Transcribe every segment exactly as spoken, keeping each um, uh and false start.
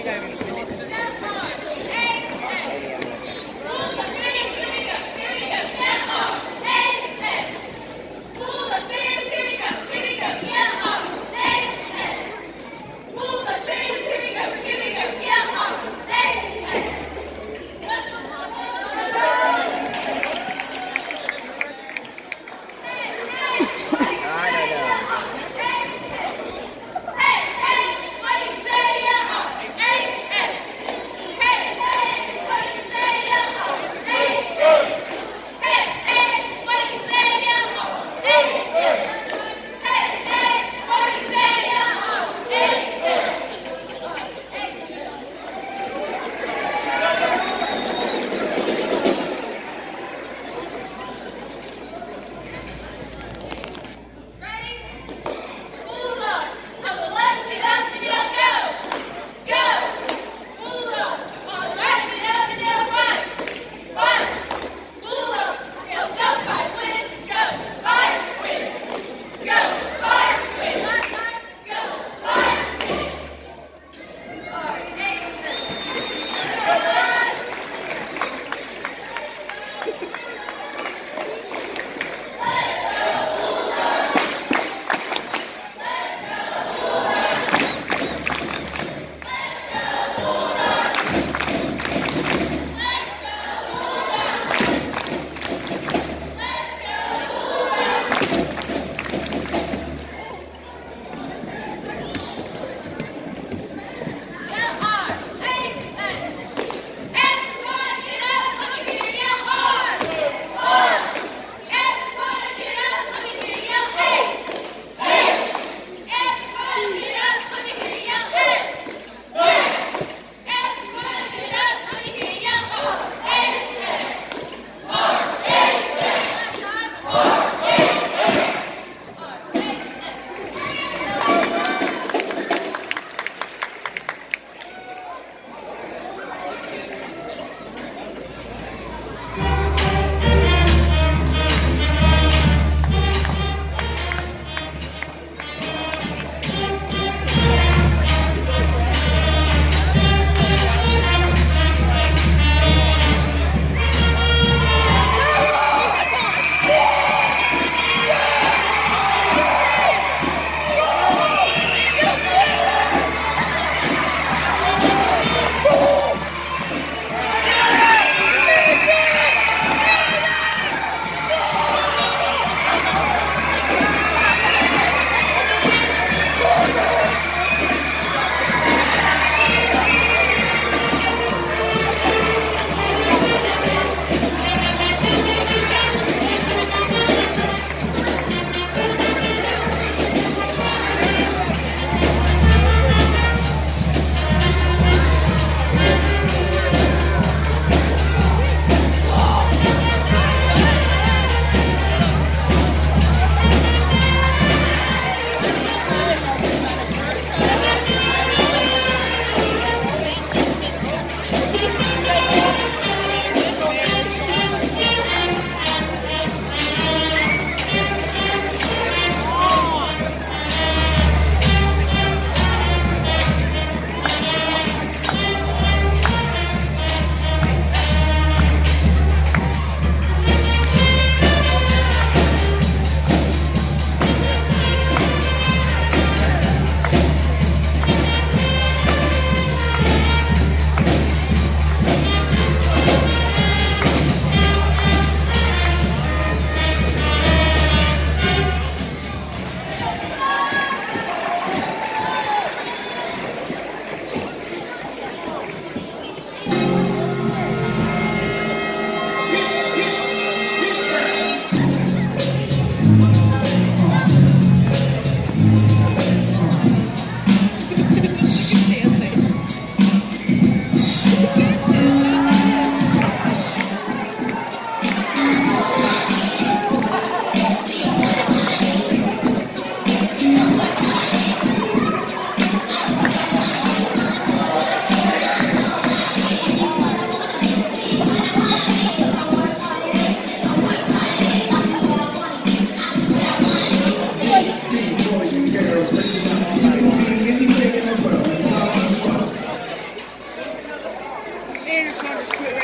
Hey, hey, what do you say?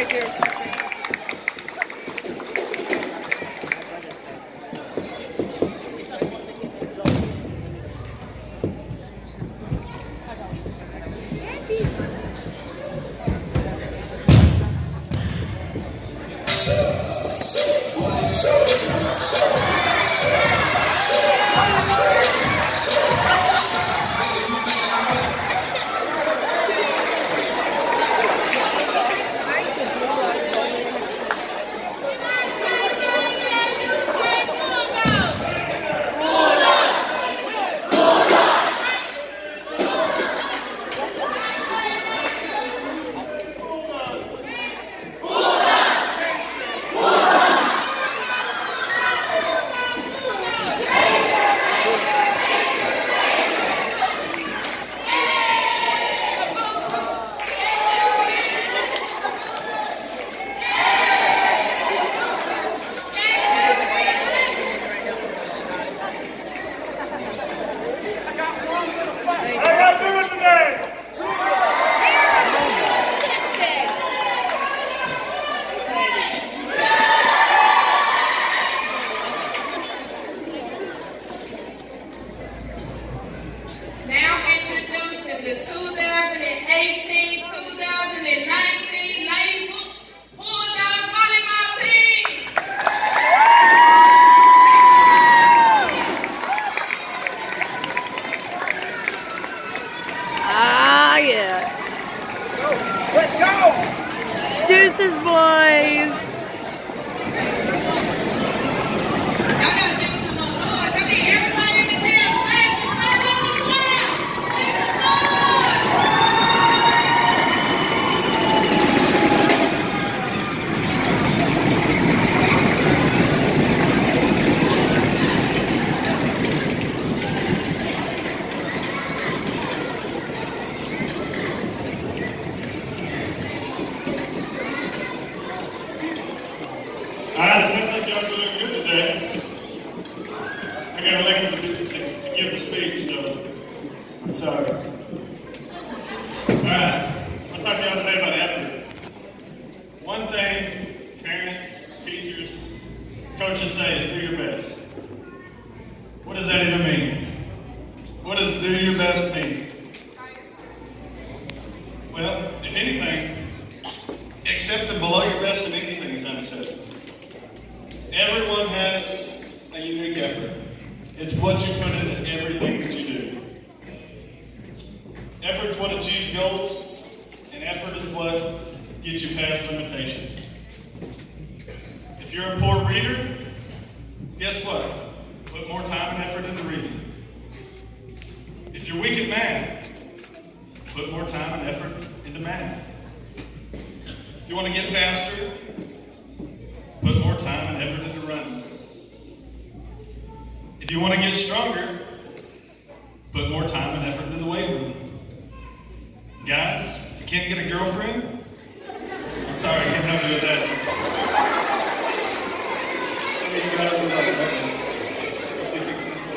Deuces, boys. All right, it seems like y'all are doing good today. I got elected to, to, to give the speech, so I'm sorry. All right, I'll talk to y'all today about effort. One thing parents, teachers, coaches say is do your best. What does that even mean? What does do your best mean? Well, if anything, accepting below your best in anything is unacceptable. Everyone has a unique effort. It's what you put into everything that you do. Effort's what achieves goals, and effort is what gets you past limitations. If you're a poor reader, guess what? Put more time and effort into reading. If you're weak at math, put more time and effort into math. You want to get faster? Put more time and effort into running. If you want to get stronger, put more time and effort into the weight room. Guys, if you can't get a girlfriend, I'm sorry, I can't help you with that. Some of you guys are like, okay, let's see fix this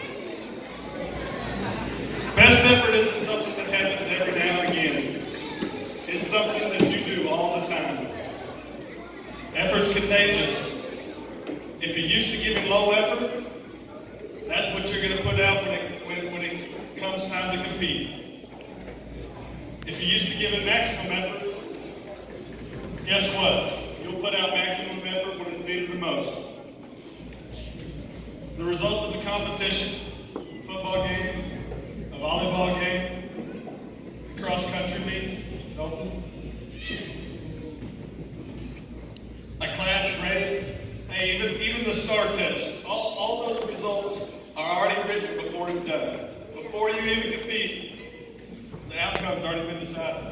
later. Best effort isn't something that happens every now and again. It's something that you do all the time. Effort's contagious. If you're used to giving low effort, that's what you're going to put out when it, when, when it comes time to compete. If you're used to giving maximum effort, guess what? You'll put out maximum effort when it's needed the most. The results of the competition, a football game, a volleyball game, a cross-country meet, Dalton, a class grade, hey, even, even the STAR test, all, all those results are already written before it's done. Before you even compete, the outcome's already been decided.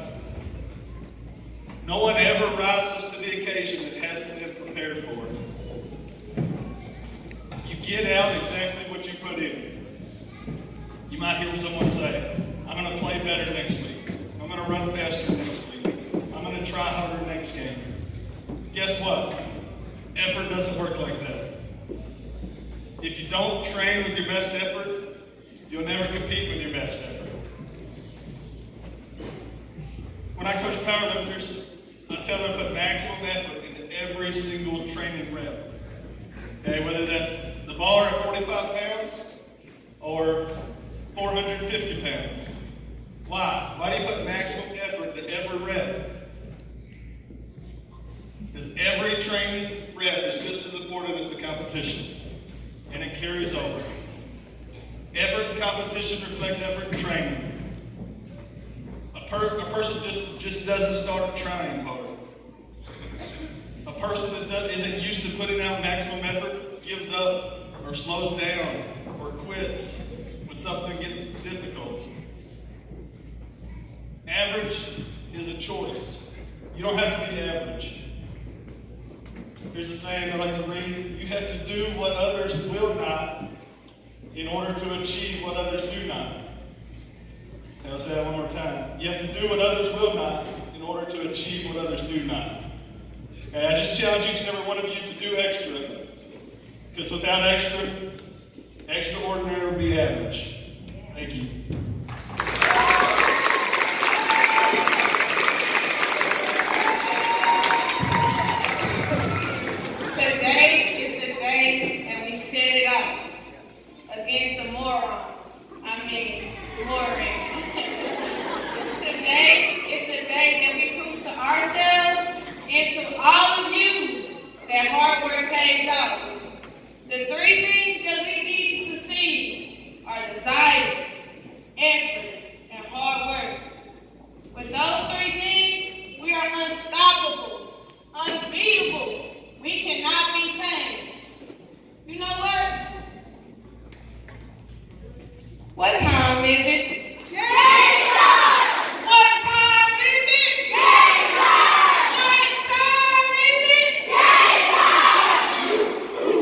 No one ever rises to the occasion that hasn't been prepared for it. You get out exactly what you put in. You might hear someone say, I'm going to play better next week. I'm going to run faster next week. I'm going to try harder next game. Guess what? Effort doesn't work like that. If you don't train with your best effort, you'll never compete with your best effort. When I coach powerlifters, I tell them to put maximum effort into every single training rep. Okay, whether that's the bar at forty-five pounds or four hundred fifty pounds. Why? Why do you put maximum effort into every rep? Because every training rep is just as important as the competition, and it carries over. Effort in competition reflects effort in training. A, per, a person just, just doesn't start trying hard. A person that does, isn't used to putting out maximum effort gives up or slows down or quits when something gets difficult. Average is a choice. You don't have to be average. Here's a saying I like to read. You have to do what others will not in order to achieve what others do not. Okay, I'll say that one more time. You have to do what others will not in order to achieve what others do not. Okay, I just challenge each and every one of you to do extra. Because without extra, extraordinary will be average. Thank you. Today is the day that we set it off against the morons. I mean, morons. Today is the day that we prove to ourselves and to all of you that hard work pays off. The three things that we need to succeed are desire, effort, and hard work. With those three things, we are unstoppable, unbeatable. We cannot be tamed. You know what? What time is it? Game time! What time is it? Game time! What time is it? Game time!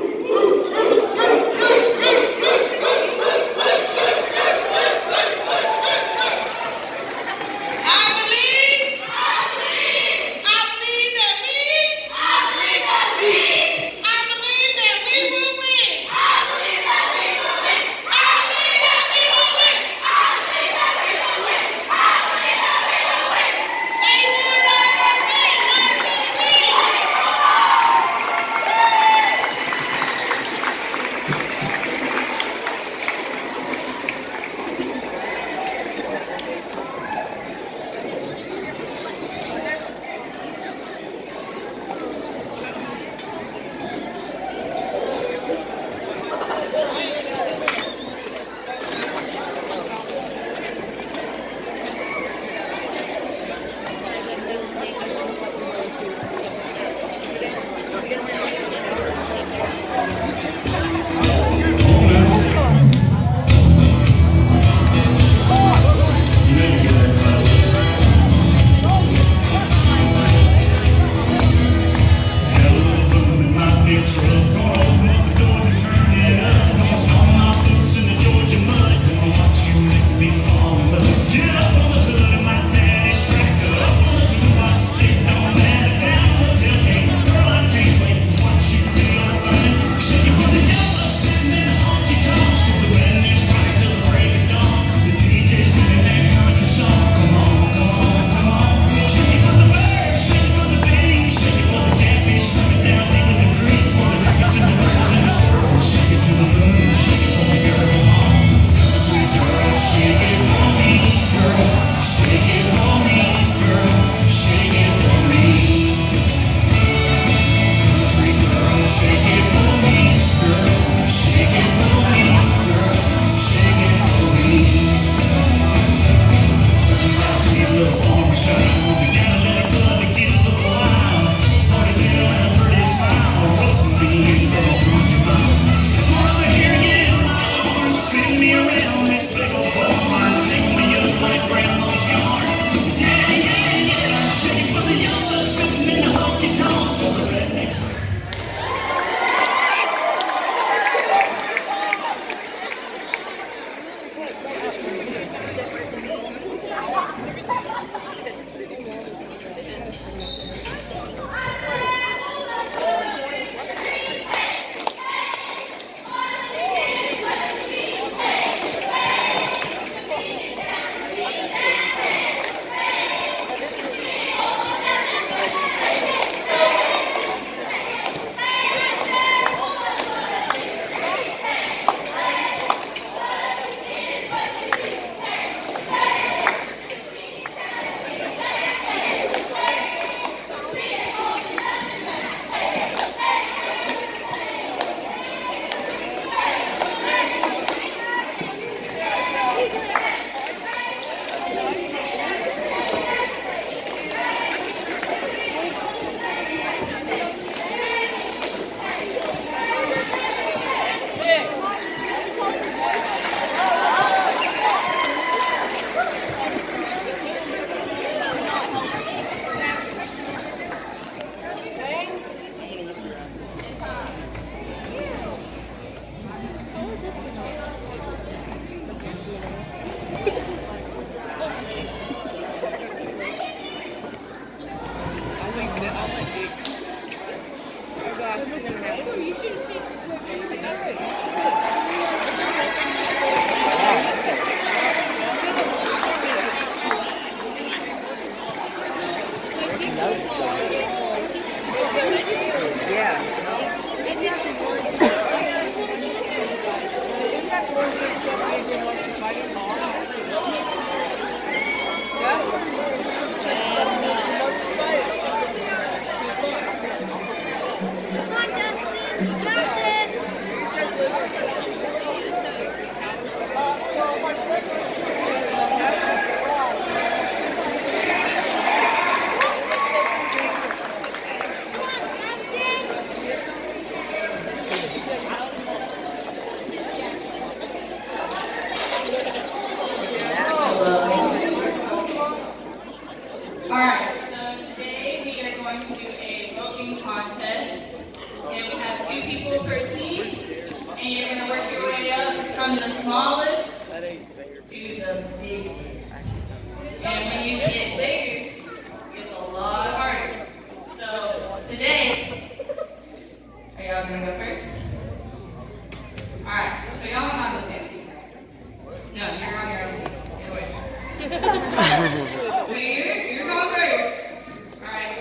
Alright, so today we are going to do a roping contest. And we have two people per team. And you're going to work your way up from the smallest to the biggest. And when you get bigger, it's a lot harder. So today, are y'all going to go first? Alright, so y'all are on the same team, right? No, you're on your own team. Get away. So you're, you're going first. Alright.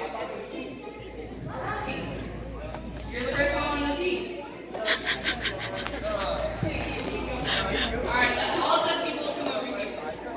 Team. You're the first one on the team. Alright, so all of those people come over here.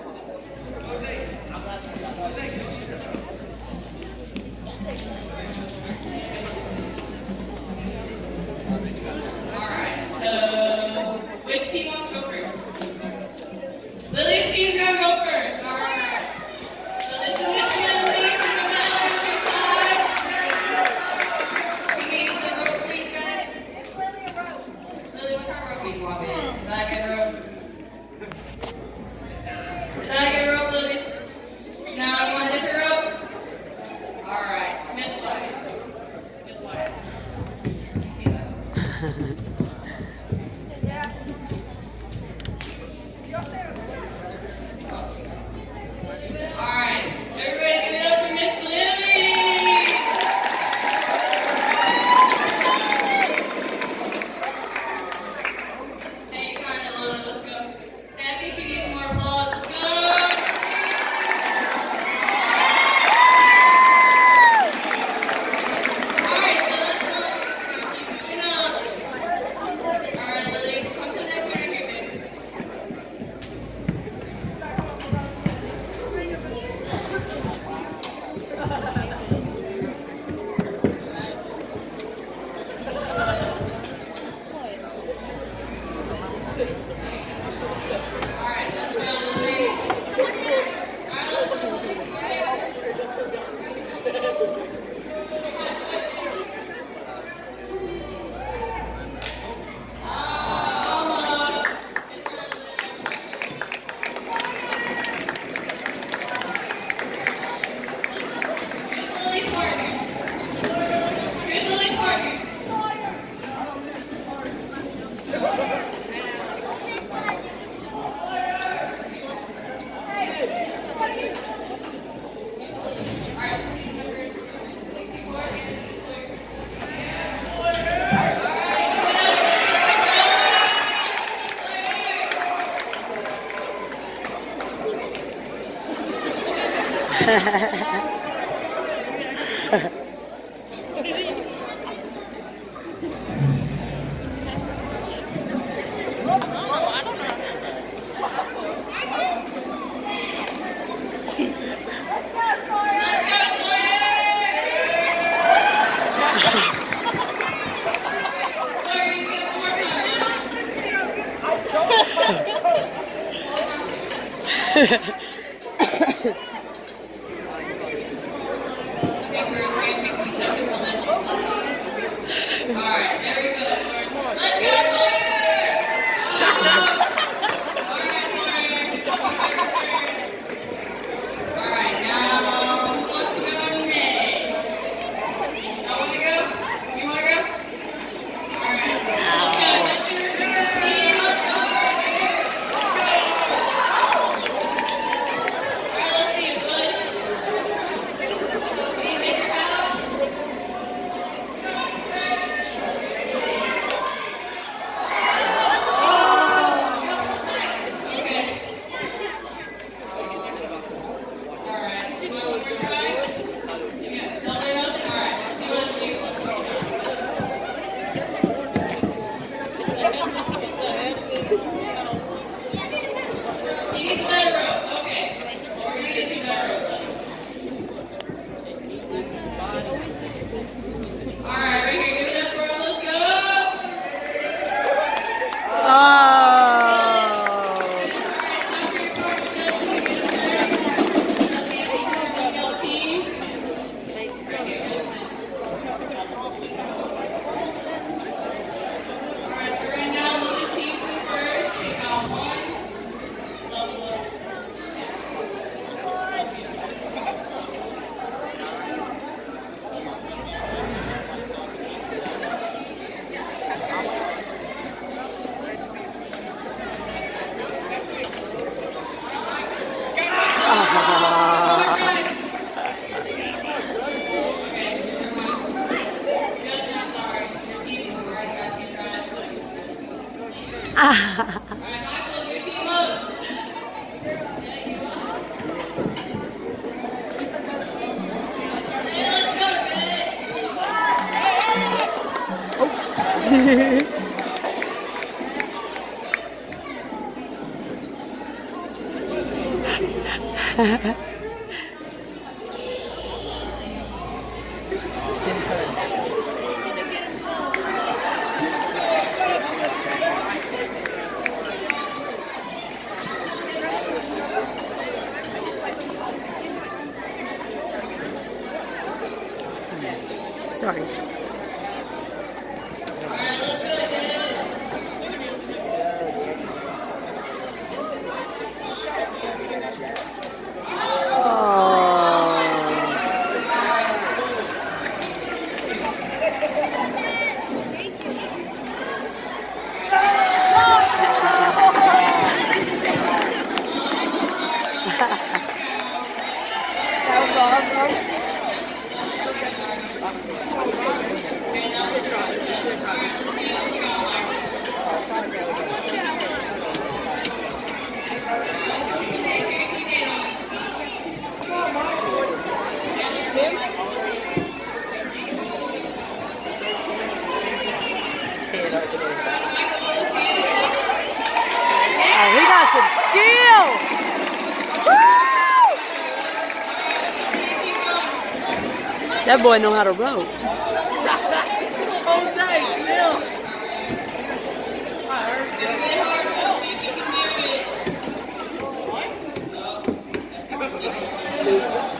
Alright, so which team wants to go first? Lily's team's gonna go first. Alright. So this is Miss Lily from the elementary side. Can we use the rope, please, guys? Lily, what kind of rope do you want, babe? Is that a good rope? Is that a good rope, Lily? No, you want a different rope? Alright, Miss White. Miss White. Alright, everybody give it up for Miss Lily! Hey, you kind of little, let's go. Hey, I think she needs more applause, let's go! Alright, so let's go. Keep moving on. Alright, Lily, come to the next one right here, baby. Alright, let's go, Lily. Alright, let's go, Lily. Almost. Here's Lily's partner. Here's Lily's partner. Alright, there we go. Let's go, Sawyer! Alright, Sawyer. Alright, now who wants to go next? Y'all want to go? You want to go? Alright, let's go. Justin, recruit the team. Let's go. Sorry. Oh, he got some skill. Woo! That boy know how to rope. Whole day, still. I heard you.